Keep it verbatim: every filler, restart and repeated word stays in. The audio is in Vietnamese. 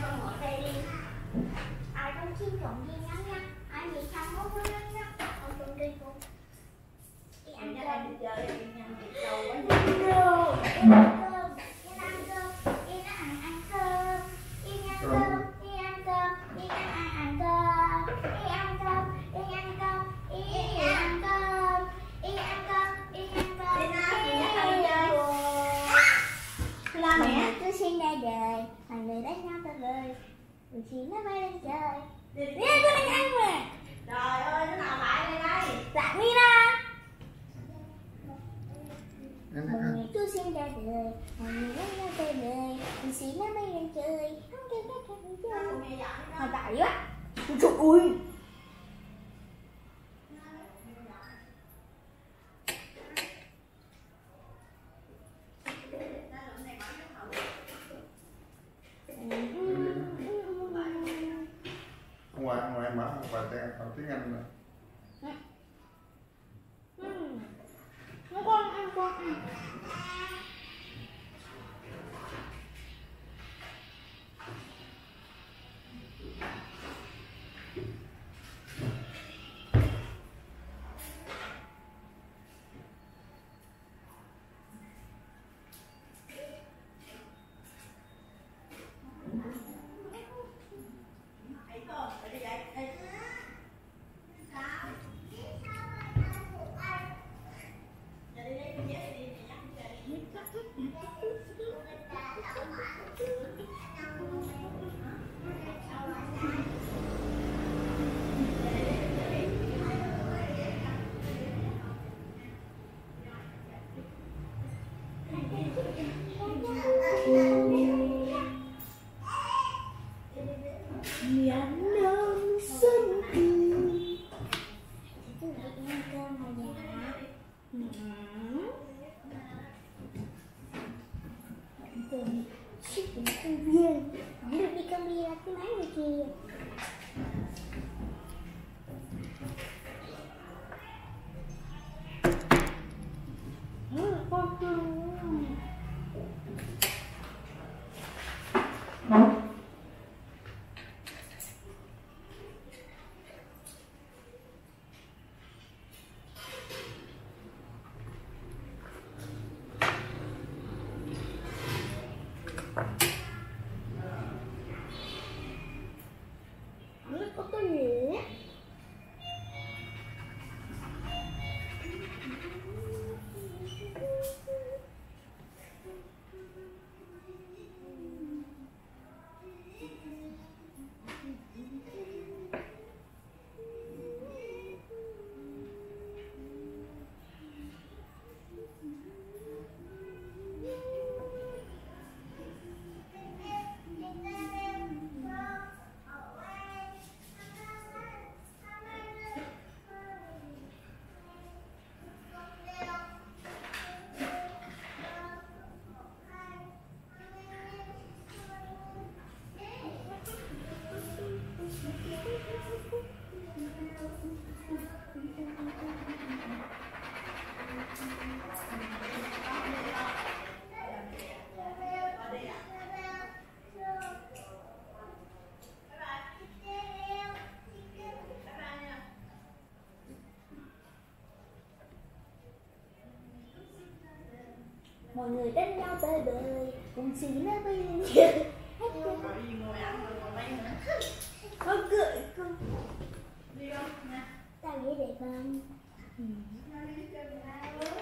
con ngồi đây đi. Ai con chim trộn viên ngắn nhá. Ai bị xong mốt với ngắn nhá. Con trộn đi con. Đi ăn cơm. Đi chơi đi nha. Đâu quá nhiều. Đi ăn cơm. Đi ăn cơm. Đi nó ăn ăn cơm. Đi ăn cơm. Đi ăn cơm. Đi ăn ăn ăn cơm. Đi ăn cơm. Đi ăn cơm. Đi ăn cơm. Đi ăn cơm. Đi ăn cơm. Đi ăn cơm. Lo mẹ cứ xin ra đời, mọi người đánh nhau tới vơi, rồi chỉ nó bay lên trời. Đi đi con đánh ăn mà. Trời ơi, nó nào lại đây đây? Dạ Mina. Mọi người cứ xin ra đời, mọi người đánh nhau tới vơi, rồi chỉ nó bay lên trời. Không kêu các các đi chơi. Mà tại quá. Trời ơi. Ngoài ngoài mở bài tiếng học tiếng Anh rồi. Nó con ăn con ăn. Công viên, không được đi công viên là cái máy này kìa. Ừ, con cưng. Có cái gì á? Mọi người đánh nhau tới bời, cùng xí nó bay lên trời. Con cười con. Đi đâu nè? Tao nghĩ để con. Ừ.